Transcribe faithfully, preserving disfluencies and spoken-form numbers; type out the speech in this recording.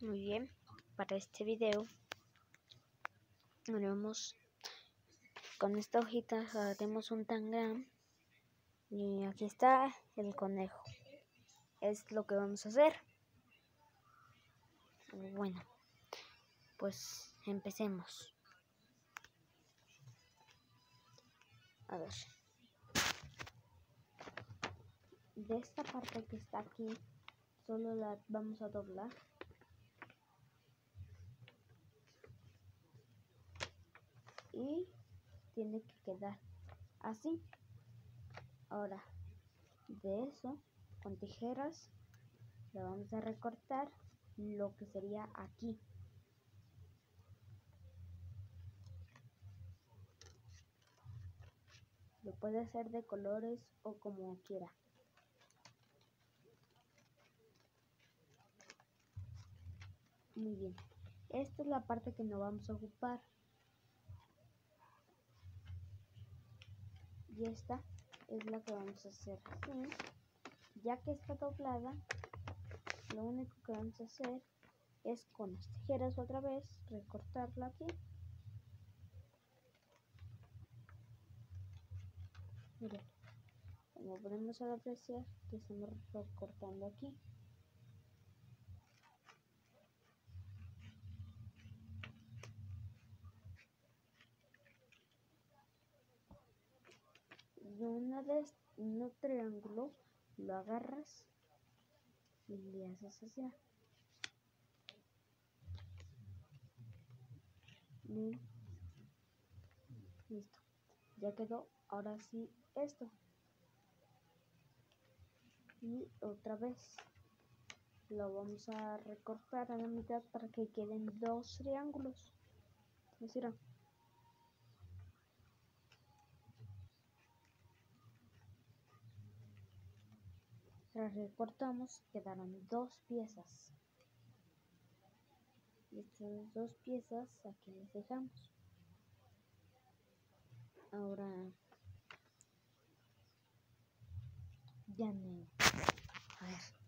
Muy bien, para este video haremos con esta hojita, haremos un tangram y aquí está el conejo. Es lo que vamos a hacer. Bueno, pues empecemos. A ver, de esta parte que está aquí solo la vamos a doblar y tiene que quedar así. Ahora, de eso, con tijeras le vamos a recortar lo que sería aquí. Lo puede hacer de colores o como quiera. Muy bien, esta es la parte que no vamos a ocupar. Y esta es la que vamos a hacer así. Ya que está doblada, lo único que vamos a hacer es con las tijeras otra vez recortarla aquí. Miren, como podemos apreciar que estamos recortando aquí. Y una vez un triángulo lo agarras y le haces así. Bien. Listo, ya quedó. Ahora sí esto. Y otra vez lo vamos a recortar a la mitad para que queden dos triángulos. Así era. Las recortamos, quedaron dos piezas. Y estas dos piezas aquí las dejamos. Ahora ya no. A ver.